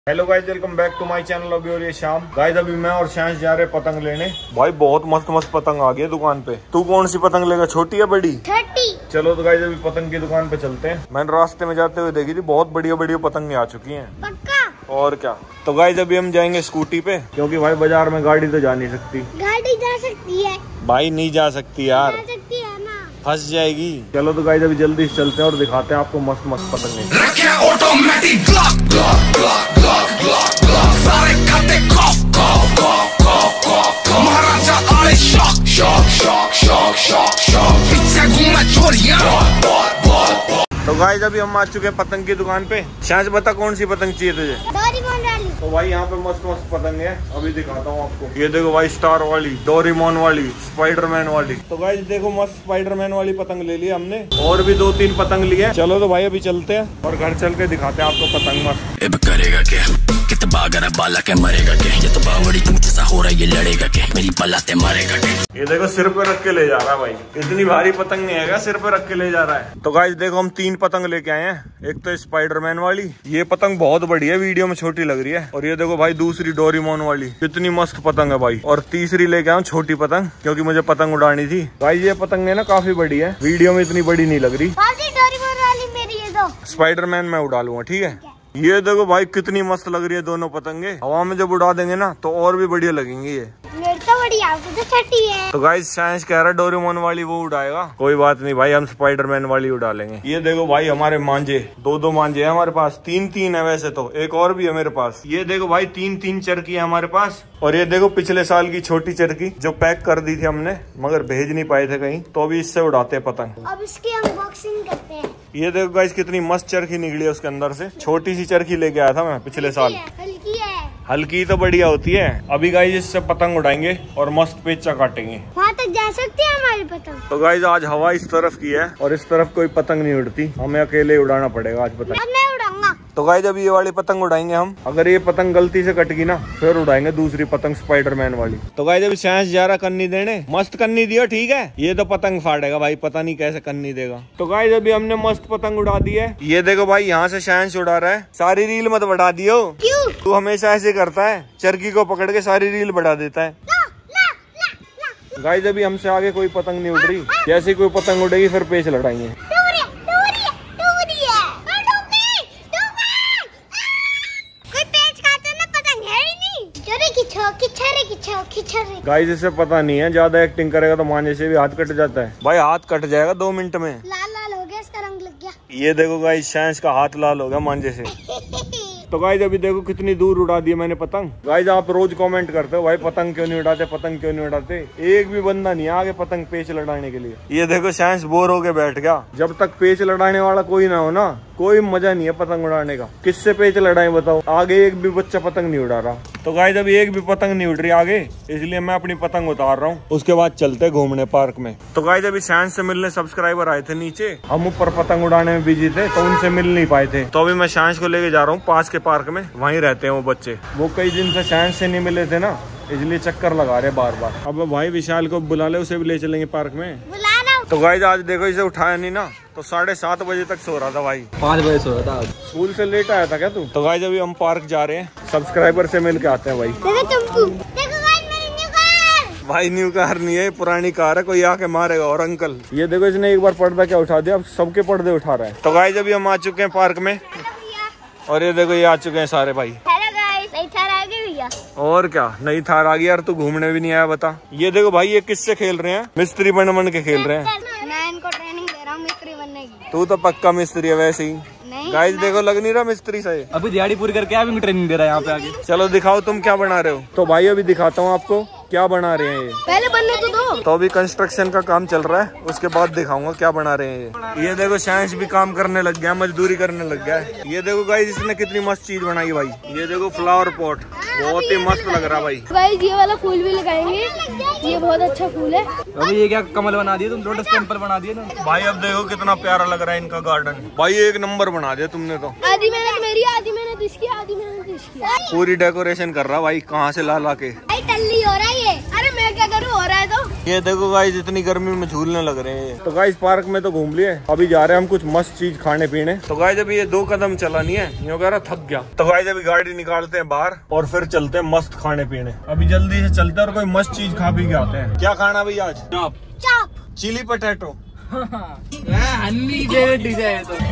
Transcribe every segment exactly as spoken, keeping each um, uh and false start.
Hello guys, welcome back to my channel. अभी और ये शाम गाइस, अभी मैं और शांस जा रहे पतंग लेने। भाई बहुत मस्त मस्त पतंग आ गई है दुकान पे। तू कौन सी पतंग लेगा, छोटी या बड़ी? छोटी। चलो तो गाइस अभी पतंग की दुकान पे चलते हैं। मैंने रास्ते में जाते हुए देखी थी, बहुत बढ़िया बढ़िया पतंगे आ चुकी हैं। पक्का? और क्या। तो गाइस अभी हम जाएंगे स्कूटी पे, क्योंकि भाई बाजार में गाड़ी तो जा नहीं सकती। गाड़ी जा सकती है भाई नहीं जा सकती यार, जा सकती है ना, फंस जाएगी। चलो तो गाइस अभी जल्दी से चलते हैं और दिखाते हैं आपको मस्त मस्त पतंगे। तो गाइस अभी हम आ चुके हैं पतंग की दुकान पे। शांस बता कौन सी पतंग चाहिए तुझे? डोरेमोन वाली। तो भाई यहाँ पे मस्त मस्त पतंग है, अभी दिखाता हूँ आपको। ये देखो भाई, स्टार वाली, डोरेमोन वाली, स्पाइडरमैन वाली। तो गाइस देखो मस्त स्पाइडरमैन वाली पतंग ले ली हमने, और भी दो तीन पतंग लिए। चलो तो भाई अभी चलते हैं और घर चल के दिखाते हैं आपको पतंग मस्त। अब करेगा क्या कितना बागर बाला के मरेगा के, ये तो बावड़ी तुम जैसा हो रहा है, ये लड़ेगा के मेरी बलाते मारेगा के। ये देखो सिर पे रख के ले जा रहा है भाई, इतनी भारी पतंग नहीं है, सिर पे रख के ले जा रहा है। तो गाइस देखो हम तीन पतंग लेके आए हैं। एक तो स्पाइडरमैन वाली, ये पतंग बहुत बड़ी है, वीडियो में छोटी लग रही है। और ये देखो भाई दूसरी डोरेमोन वाली, कितनी मस्त पतंग है भाई। और तीसरी लेके आया छोटी पतंग, क्योंकि मुझे पतंग उड़ानी थी। भाई ये पतंग है ना काफी बड़ी है, वीडियो में इतनी बड़ी नहीं लग रही। डोरेमोन वाली मेरी ये दो। स्पाइडरमैन मैं उड़ा लूंगा, ठीक है। ये देखो भाई कितनी मस्त लग रही है दोनों पतंगे। हवा में जब उड़ा देंगे ना तो और भी बढ़िया लगेंगी ये। मेरी तो बढ़िया, तो छोटी है। तो गाइस साइंस कह रहा है डोरेमोन वाली वो उड़ाएगा, कोई बात नहीं भाई, हम स्पाइडरमैन वाली उड़ा लेंगे। ये देखो भाई हमारे मांझे, दो दो मांझे है हमारे पास, तीन तीन है वैसे तो, एक और भी है मेरे पास। ये देखो भाई तीन तीन चरखी है हमारे पास। और ये देखो पिछले साल की छोटी चरखी जो पैक कर दी थी हमने, मगर भेज नहीं पाए थे कहीं, तो अभी इससे उड़ाते हैं पतंग। अब इसकी अनबॉक्सिंग करते हैं। ये देखो गाइस कितनी मस्त चरखी निकली है उसके अंदर से। छोटी सी चरखी लेके आया था मैं पिछले साल। हल्की है, हल्की तो बढ़िया होती है। अभी गाइस इससे पतंग उड़ाएंगे और मस्त पेचा काटेंगे। वहाँ तक जा सकती है हमारी पतंग। तो गाइस आज हवा इस तरफ की है और इस तरफ कोई पतंग नहीं उड़ती, हमें अकेले उड़ाना पड़ेगा आज पतंग। मैं उड़ाऊंगा। तो गाइस अभी ये वाली पतंग उड़ाएंगे हम। अगर ये पतंग गलती से कट गई ना, फिर उड़ाएंगे दूसरी पतंग स्पाइडरमैन वाली। तो गाइस अभी साइंस जा रहा कन्नी देने, मस्त कन्नी दियो, ठीक है। ये तो पतंग फाड़ेगा भाई, पता नहीं कैसे कन्नी देगा। तो गाइस अभी हमने मस्त पतंग उड़ा दी है। ये देखो भाई यहाँ से साइंस उड़ा रहा है। सारी रील मत बढ़ा दियो। क्यों? तू हमेशा ऐसे करता है, चरखी को पकड़ के सारी रील बढ़ा देता है। गाइस अभी हमसे आगे कोई पतंग नहीं उड़ रही, जैसे कोई पतंग उड़ेगी फिर पेच लड़ाएंगे। गाइस इसे पता नहीं है, ज्यादा एक्टिंग करेगा तो मांझे से भी हाथ कट जाता है। भाई हाथ कट जाएगा दो मिनट में। लाल लाल हो गया, इसका रंग लग गया। ये देखो गाइस साइंस का हाथ लाल हो गया मांझे से। तो गाइस अभी देखो कितनी दूर उड़ा दी मैंने पतंग। गाइस आप रोज कमेंट करते हो भाई पतंग क्यों नहीं उड़ाते, पतंग क्यों नहीं उड़ाते। एक भी बंदा नहीं आगे पतंग पेच लड़ाने के लिए। ये देखो साइंस बोर होके बैठ गया। जब तक पेच लड़ाने वाला कोई ना हो ना, कोई मजा नहीं है पतंग उड़ाने का। किससे पेच लड़ाए बताओ, आगे एक भी बच्चा पतंग नहीं उड़ा रहा। तो गाइस अभी एक भी पतंग नहीं उड़ रही आगे, इसलिए मैं अपनी पतंग उतार रहा हूँ। उसके बाद चलते घूमने पार्क में। तो गाइस अभी साइंस से मिलने सब्सक्राइबर आए थे नीचे, हम ऊपर पतंग उड़ाने में बिजी थे तो उनसे मिल नहीं पाए थे। तो अभी मैं साइंस को लेके जा रहा हूँ पास के पार्क में, वहीं रहते हैं वो बच्चे। वो कई दिन से साइंस से नहीं मिले थे ना, इसलिए चक्कर लगा रहे बार बार। अब भाई विशाल को बुला ले, उसे भी ले चलेंगे पार्क में। बुला रहा हूं। तो गाइस आज देखो इसे उठाया नहीं ना, तो साढ़े सात बजे तक सो रहा था भाई। पाँच बजे सो रहा था, स्कूल से लेट आया था क्या तू? तो गाइस अभी हम पार्क जा रहे हैं, सब्सक्राइबर से मिल के आते हैं भाई। देखो तुमको, देखो गाइस मेरी न्यू कार। भाई न्यू कार नहीं है, पुरानी कार है, कोई आके मारेगा। और अंकल ये देखो इसने एक बार पर्दा क्या उठा दिया, अब सबके पर्दे उठा रहा है। तो गाइस अभी हम आ चुके हैं पार्क में, और ये देखो ये आ चुके हैं सारे भाई। हेलो गाइस, नई थार आ गई भैया। और क्या नई थार आ गई यार, तू घूमने भी नहीं आया बता। ये देखो भाई ये किससे खेल रहे हैं, मिस्त्री बन बन के खेल रहे हैं। मैं इनको ट्रेनिंग दे रहा हूँ मिस्त्री बनने की। तू तो पक्का मिस्त्री है वैसे ही। गाइस देखो लग नहीं रहा मिस्त्री से। अभी दिहाड़ी पूरी करके अभी ट्रेनिंग दे रहा है यहाँ पे आगे। चलो दिखाओ तुम क्या बना रहे हो। तो भाई अभी दिखाता हूँ आपको क्या बना रहे हैं ये। पहले बनने तो दो। तो अभी कंस्ट्रक्शन का काम चल रहा है, उसके बाद दिखाऊंगा क्या बना रहे हैं ये। ये देखो साइंस भी काम करने लग गया, मजदूरी करने लग गया है। ये देखो गाइस इसने कितनी मस्त चीज बनाई भाई। ये देखो फ्लावर पॉट, बहुत ही मस्त लग रहा भाई। गाइस ये वाला फूल भी लगाएंगे, ये बहुत अच्छा फूल है। अभी ये क्या कमल बना दिए तुम, लोटस टेम्पल बना दिए ना भाई। अब देखो कितना प्यारा लग रहा है इनका गार्डन भाई, एक नंबर बना दिया तुमने तो। आधी मेहनत मेरी, आधी मेहनत इसकी, आधी मेहनत इसकी। पूरी डेकोरेशन कर रहा भाई, कहाँ से ला ला के। भाई टल्ली हो रहा है ये। अरे मैं क्या करूँ, हो रहा है तो। ये देखो गाइस इतनी गर्मी में झूलने लग रहे हैं। तो गाइस पार्क में तो घूम लिए, अभी जा रहे हैं हम कुछ मस्त चीज खाने पीने। तो गाइस अभी ये दो कदम चला नहीं है, यूँ कह रहा थक गया। तो गाइस अभी गाड़ी निकालते हैं बाहर और फिर चलते हैं मस्त खाने पीने। अभी जल्दी से चलते हैं और कोई मस्त चीज खा पी के आते हैं। क्या खाना भाई आज? Chop chop chilli potato. Honey favourite dish है तो।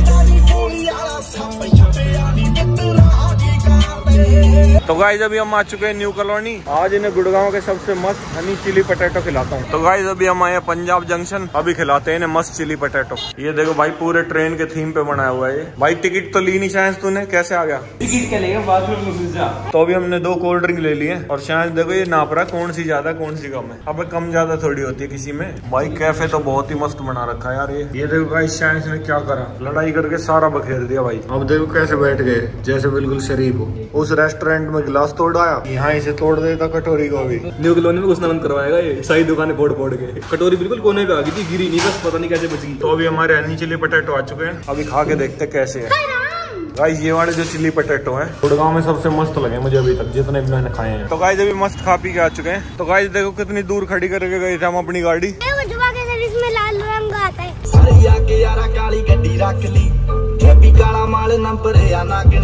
तो गाइस अभी हम आ चुके हैं न्यू कॉलोनी। आज इन्हें गुड़गांव के सबसे मस्त हनी चिली पटेटो खिलाता हूँ। तो गाइस अभी हम आए हैं पंजाब जंक्शन, अभी खिलाते हैं इन्हें मस्त चिली पटेटो। ये देखो भाई पूरे ट्रेन के थीम पे बनाया हुआ है ये। भाई टिकट तो ली नहीं शायद तूने, कैसे आ गया? टिकट क्या लेगा बाथरूम में घुस जा। तो अभी हमने दो कोल्ड ड्रिंक ले लिए और शायद देखो ये नाप रहा कौन सी ज्यादा कौन सी कम है। अब कम ज्यादा थोड़ी होती है किसी में। भाई कैफे तो बहुत ही मस्त बना रखा है यार ये। ये देखो गाइस शायद ने क्या करा, लड़ाई करके सारा बखेर दिया भाई। अब देखो कैसे बैठ गए जैसे बिल्कुल शरीफ हो। उस रेस्टोरेंट में गिलास तोड़ आया, यहाँ इसे तोड़ देता कटोरी को भी। न्यू कॉलोनी में घुसना बंद करवाएगा ये, सारी दुकानें फोड़ फोड़ के। कटोरी बिल्कुल कोने पे आ गई थी, गिरी नहीं, बस पता नहीं कैसे बच गई। तो अभी हमारे हनी चिली पटेटो आ चुके हैं, अभी खा के देखते कैसे है। गाइस ये वाले जो चिली पटेटो हैं गुड़गांव में सबसे मस्त लगे मुझे अभी तक जितने भी मैंने खाए हैं। तो गाइस अभी मस्त खा पी के आ चुके हैं। तो गाइस देखो कितनी दूर खड़ी करके गए थे हम अपनी गाड़ी। इसमें लाल रंग आता है। सरिया के यारा काली गड्डी रख ली, भी काला माल नंबर या नागनी।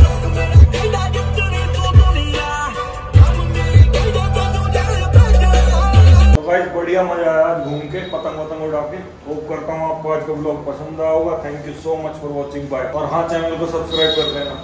तो गाइस बढ़िया मजा आया आज घूम के, पतंग वतंग उड़ा के। होप करता हूँ आपको आज का ब्लॉग पसंद आया होगा। Thank you so much for watching, bye. और हाँ चैनल को सब्सक्राइब कर देना।